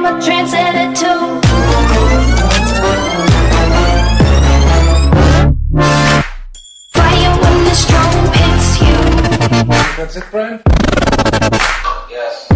a trendsetter too. Fire when the storm hits you. That's it, Brian? Yes.